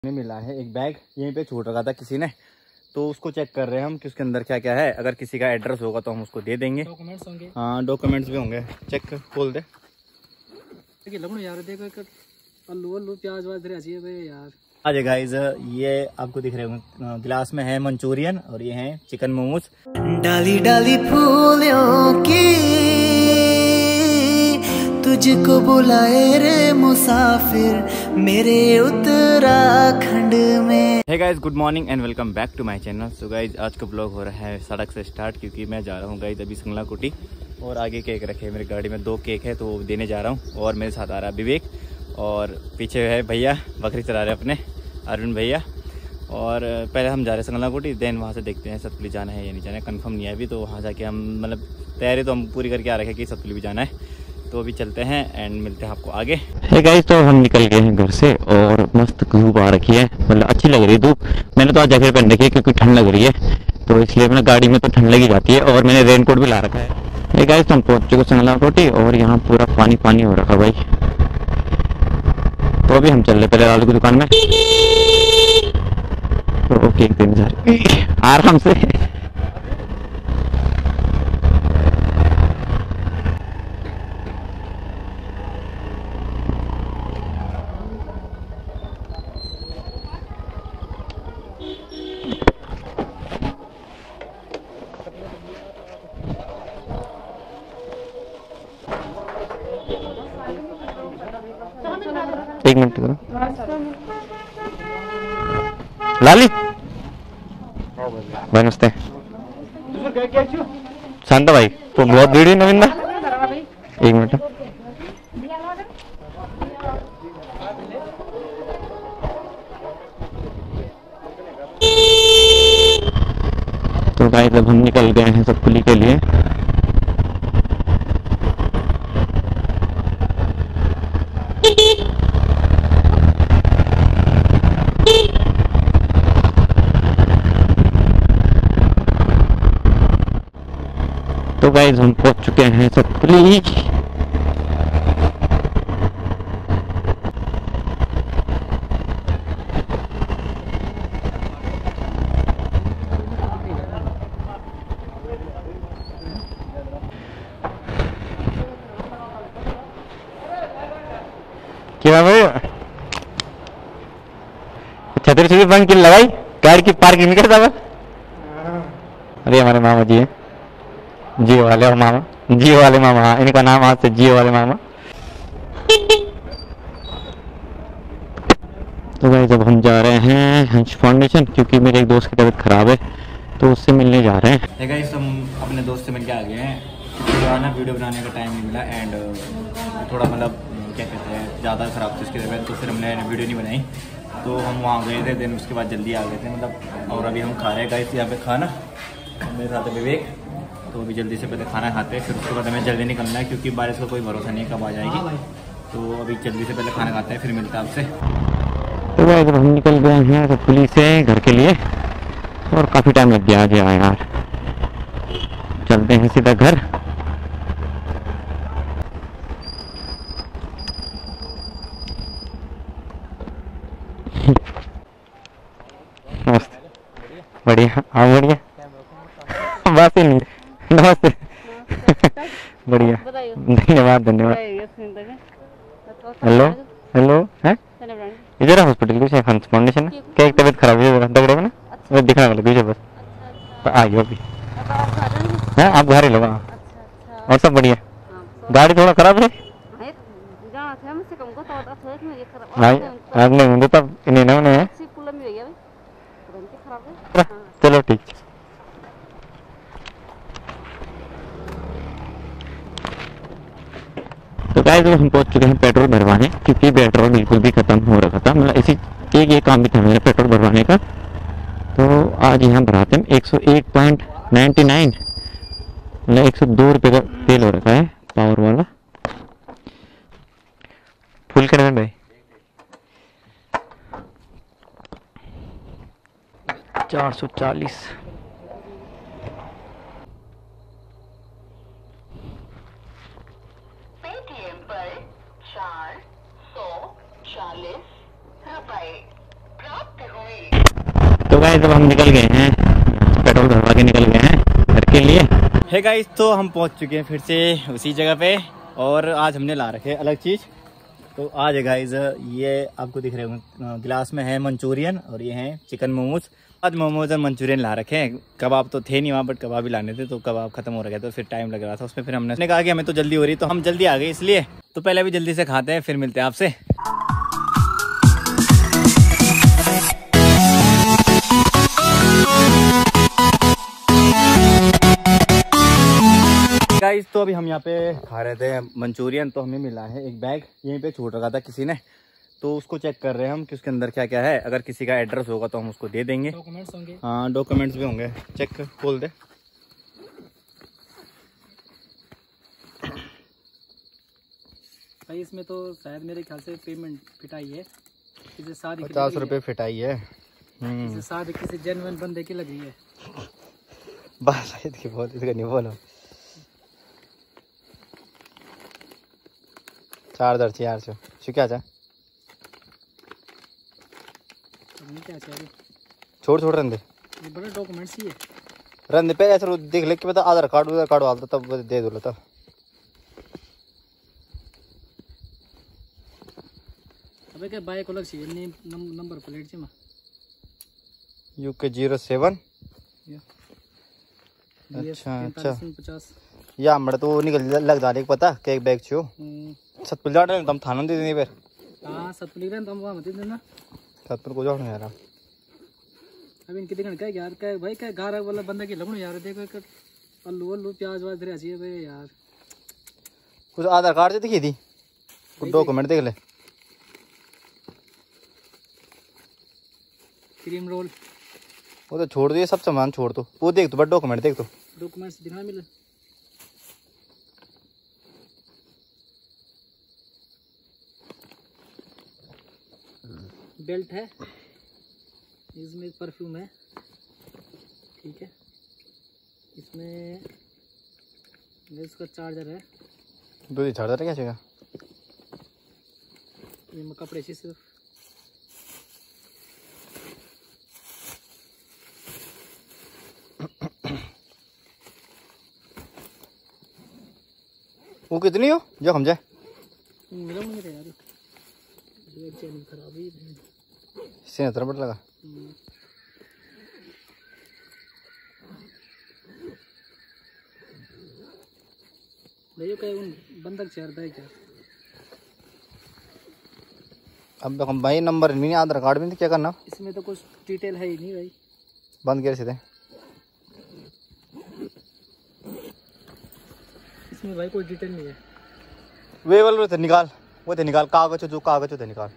हमें मिला है एक बैग, यहीं पे छूट रखा था किसी ने, तो उसको चेक कर रहे हैं हम कि उसके अंदर क्या क्या है। अगर किसी का एड्रेस होगा तो हम उसको दे देंगे। डॉक्यूमेंट्स होंगे। हाँ डॉक्यूमेंट्स भी होंगे। चेक कर, खोल दे। यार देखो, एक आलू प्याज वाज चाहिए भाई यार। आज गाइस ये आपको दिख रहे होंगे गिलास में है मंचूरियन और ये है चिकन मोमोज। डाली डाली फूलों की तुझको बुलाए रे मुसाफिर मेरे उत्तराखंड में। Hey guys, good morning and welcome back to my channel. So guys आज का ब्लॉग हो रहा है सड़क से स्टार्ट, क्योंकि मैं जा रहा हूँ गाइस अभी संगला कुटी और आगे केक रखे हैं मेरी गाड़ी में, 2 केक है तो वो देने जा रहा हूँ। और मेरे साथ आ रहा है विवेक और पीछे है भैया बकरी चला रहे अपने अरविंद भैया। और पहले हम जा रहे हैं संगला कुटी, देन वहाँ से देखते हैं सतपुली जाना है या नहीं जाना है, कंफर्म नहीं है अभी। तो वहाँ जाके हम मतलब तैयारी तो हम पूरी करके आ रखे हैं कि सतपुली भी जाना है। तो अभी चलते हैं एंड मिलते हैं आपको आगे। हे गाइस, तो हम निकल गए हैं घर से और मस्त धूप आ रखी है, मतलब अच्छी लग रही है धूप। मैंने तो आज जैकेट पहन रखी है क्योंकि ठंड लग रही है, तो इसलिए मैंने गाड़ी में तो ठंड लगी जाती है। और मैंने रेनकोट भी ला रखा है। हे गाइस, तो हम पहुंच चुके संगला कोटी और यहाँ पूरा पानी पानी हो रखा भाई। तो अभी हम चल रहे पहले लालू की दुकान में, तो ओके एक दिन आराम से। एक मिनट करो लाली भाई, नमस्ते शांता भाई। तो बहुत भीड़ है नवींदा, एक मिनट। तो भाई जब हम निकल गए हैं सतपुली के लिए, तो गाइस हम पहुंच चुके हैं सतपुली। क्या भाई छतरी से बंद की लगाई, गाड़ी की पार्किंग नहीं करता। अरे हमारे मामा जी है, जियो वाले और मामा, जियो वाले मामा, इनका नाम आज से जियो वाले मामा। तो भाई जब हम जा रहे हैं हंस फाउंडेशन, क्योंकि मेरे एक दोस्त की तबीयत खराब है तो उससे मिलने जा रहे हैं। हे गाइस, हम अपने दोस्त से मिलके आ गए हैं। पुराना वीडियो बनाने का टाइम नहीं मिला एंड थोड़ा मतलब क्या कहते हैं ज़्यादा ख़राब थी उसकी तबीयत, तो फिर हमने वीडियो नहीं बनाई। तो हम वहाँ गए थे, देन उसके बाद जल्दी आ गए थे मतलब। और अभी हम खा रहे हैं गाइस यहाँ पे खाना, मेरे साथ है विवेक। तो अभी जल्दी से पहले खाना खाते हैं, फिर उसके बाद हमें जल्दी निकलना है क्योंकि बारिश का कोई भरोसा नहीं कब आ जाएगी। तो अभी जल्दी से पहले खाना खाते हैं, फिर मिलते हैं आपसे। तो भाई जब हम निकल गए हैं तो पुलिस से घर के लिए और काफ़ी टाइम लग गया यार। चलते हैं सीधा घर। नमस्ते, बढ़िया हाँ बढ़िया, बात ही नहीं। नमस्ते बढ़िया, धन्यवाद धन्यवाद। हेलो हेलो है इधर हॉस्पिटल की हंस फाउंडेशन है क्या, एक तबीयत खराब है दगड़े में ना, वो दिखने वाले पीछे बस आ गया अभी। है आप घर ही लोग? और सब बढ़िया। गाड़ी थोड़ा खराब है नहीं मुझे तब इन्हें नहीं है। चलो ठीक। तो गाइस हम पहुंच चुके हैं पेट्रोल भरवाने, क्योंकि पेट्रोल बिल्कुल भी खत्म हो रखा था, मतलब इसी एक ये काम भी था मेरा पेट्रोल भरवाने का। तो आज यहाँ भराते हैं 101.99, मतलब 102 रुपये का तेल हो रखा है पावर वाला। फुल कर में भाई 440। पेटीएम पर 440 रुपए तो गाइस अब हम निकल गए हैं, पेट्रोल भरवा के निकल गए हैं घर के लिए। है गाइस, तो हम पहुंच चुके हैं फिर से उसी जगह पे, और आज हमने ला रखे अलग चीज़। तो आज है गाइस, ये आपको दिख रहे होंगे गिलास में है मंचूरियन, और ये है चिकन मोमोज। आज मोमोज और मंचूरियन ला रखे हैं। कबाब तो थे नहीं वहाँ, बट कबाब भी लाने थे, तो कबाब खत्म हो रहा था, तो फिर टाइम लग रहा था उसमें। फिर हमने कहा कि हमें तो जल्दी हो रही, तो हम जल्दी आ गए, इसलिए तो पहले भी जल्दी से खाते हैं, फिर मिलते हैं आपसे। गाइस, तो अभी हम यहाँ पे खा रहे थे मंचूरियन, तो हमें मिला है एक बैग, यहीं पे छूट रखा था किसी ने, तो उसको चेक कर रहे हैं हम कि उसके अंदर क्या क्या है। अगर किसी का एड्रेस होगा तो हम उसको दे देंगे। डॉक्यूमेंट्स होंगे। हाँ, डॉक्यूमेंट्स भी होंगे। चेक खोल दे। भाई इसमें तो शायद मेरे ख्याल से पेमेंट फिटाई है, इसे सारी 50 रुपये फिटाई है। इसे सारी किसी जेन्युइन बंदे की लग रही है। बस इसकी बहुत इसका नहीं बोलो। 4,400 क्या था? क्या चाहिए? छोड़ रंदे, ये बड़े डॉक्यूमेंट्स ही है। रंदे पे ऐसा देख ले कि पता आधार कार्ड डालता तब दे दो लेता। अबे क्या बाइक अलग चाहिए, नंबर प्लेट चाहिए। UK 07। अच्छा 50 या हमारे तो निकल लग जा रही पता के एक बैग छो सतपुर जा रहे हम थाना दे देंगे फिर। हां सतपुर रहे हम वहां मत देना, सतपुर को जाओ यार। अब इनकी दिखण क्या यार, क्या भाई क्या घर वाला बंदा की लगणो यार। देखो एक आलू प्याज वाज रहा चाहिए भाई यार। कुछ आधार कार्ड से दिखी थी, कुछ डॉक्यूमेंट देख ले। क्रीम रोल वो तो छोड़ दिए, सब सामान छोड़ दो। वो देख तो बट डॉक्यूमेंट देख तो। डॉक्यूमेंट्स दिखा मिले। बेल्ट है, इसमें परफ्यूम है, ठीक है। इसमें इसका चार्जर है। दो चार्जर है क्या चाहिए? ये में कपड़े से सिर्फ वो कितनी हो जो हम जाए मिला नहीं यार। ये चैन खराब ही है, इससे नतर बट लगा। भैया क्या उन बंदक चेहर है क्या? अब हम भाई नंबर नहीं, आधार कार्ड में क्या करना? इसमें तो कुछ डिटेल है ही नहीं भाई। बंद कर सीधे। इसमें भाई कोई डिटेल नहीं है। वे वाले थे निकाल, वो थे निकाल कागज, जो कागज होते निकाल।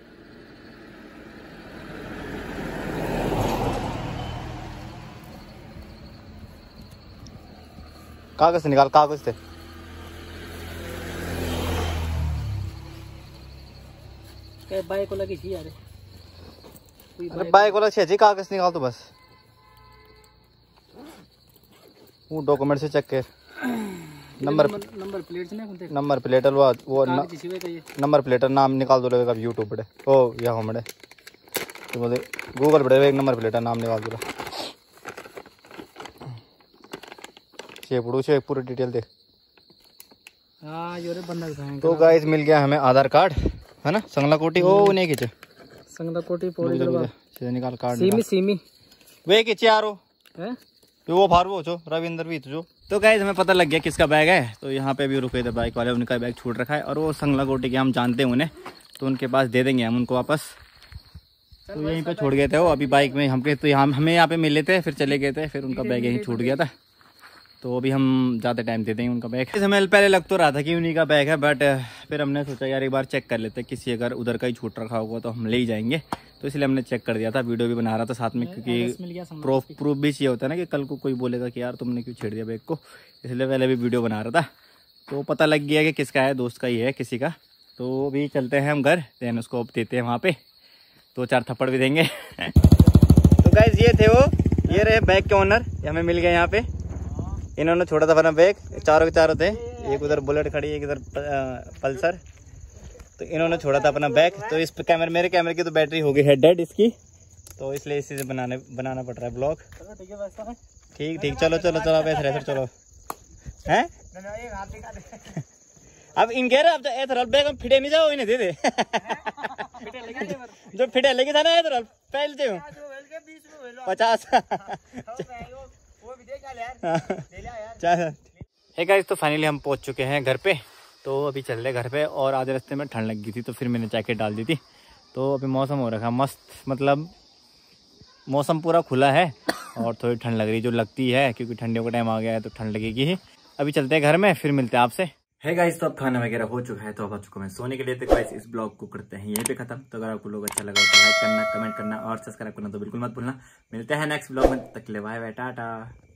कागज से निकाल, कागज थे। क्या बाइक को लगी थी यार? अरे बाइक वाला चाहिए, कागज निकाल तो बस। वो डॉक्यूमेंट से चेक कर। नंबर प्लेट से नहीं, नंबर प्लेट वो नंबर प्लेट नाम निकाल दो लगेगा यूट्यूब पे। ओ या हमड़े तो बोले गूगल पे एक नंबर प्लेट नाम निकाल दो। से पूरी डिटेल देख। हाँ ये बंदा। तो गाइस मिल गया हमें आधार कार्ड, है ना? संगला कोटी ओ नहीं खींचे, संगला कोटी पोड़ी से निकाल कार्ड सीमी वे खींचे यारो है वो फारवो छो रविंदर भी जो। तो गाइस हमें पता लग गया किसका बैग है। तो यहाँ पे भी रुके थे बाइक वाले, उनका बैग छूट रखा है, और वो संगला कोटी के हम जानते हैं उन्हें, तो उनके पास दे देंगे हम उनको वापस। तो यहीं पे छोड़ गए थे वो अभी बाइक में हम पे, तो हमें यहाँ पे मिले थे, फिर चले गए थे, फिर उनका बैग यहीं छूट गया था। तो अभी हम ज़्यादा टाइम दे देंगे उनका बैग। हमें पहले लग तो रहा था कि उन्हीं का बैग है, बट फिर हमने सोचा यार एक बार चेक कर लेते, किसी अगर उधर का ही छूट रखा होगा तो हम ले ही जाएंगे। तो इसलिए हमने चेक कर दिया था, वीडियो भी बना रहा था साथ में, क्योंकि प्रूफ भी चाहिए होता है ना, कि कल को कोई बोलेगा कि यार तुमने क्यों छेड़ दिया बैग को, इसलिए पहले भी वीडियो बना रहा था। तो पता लग गया कि किसका है, दोस्त का ही है किसी का। तो अभी चलते हैं हम घर, देन उसको अब देते हैं वहाँ पे 2-4 थप्पड़ भी देंगे। तो गाइस ये थे वो, ये रहे बैग के ओनर, हमें मिल गए यहाँ पे। इन्होंने छोड़ा था अपना बैग, चारों के चारों थे, एक उधर बुलेट खड़ी, एक इधर पल्सर। तो इन्होंने छोड़ा था अपना बैग। तो इस पे कैमरे, मेरे कैमरे की तो बैटरी हो गई है डेड इसकी, तो इसलिए इसी से बनाना पड़ रहा है ब्लॉग। चलो ठीक है बस। ठीक ठीक, चलो चलो चलो, अब ऐसे चलो हैं। अब इन कह रहे अब ऐसे बैग हम फिटे नहीं जाओ, इन्हें दे दे। जो फिटे लेके था ना ऐसे पहले दे 50। हे गाइस, तो फाइनली हम पहुंच चुके हैं घर पे। तो अभी चल रहे घर पे, और आधे रास्ते में ठंड लग गई थी तो फिर मैंने जैकेट डाल दी थी। तो अभी मौसम हो रखा मस्त, मतलब मौसम पूरा खुला है और थोड़ी ठंड लग रही जो लगती है, क्योंकि ठंडियों का टाइम आ गया है तो ठंड लगेगी ही। अभी चलते हैं घर में, फिर मिलते हैं आपसे। है गाइस, तो अब खाना वगैरह हो चुका है, तो अब आ चुका मैं सोने के लिए। तो गाइस इस ब्लॉग को करते हैं यहीं पे खत्म। तो अगर आपको लोग अच्छा लगा तो लाइक करना, कमेंट करना और सब्सक्राइब करना तो बिल्कुल मत भूलना। मिलते हैं नेक्स्ट ब्लॉग में, तक के लिए बाय बाय, टाटा।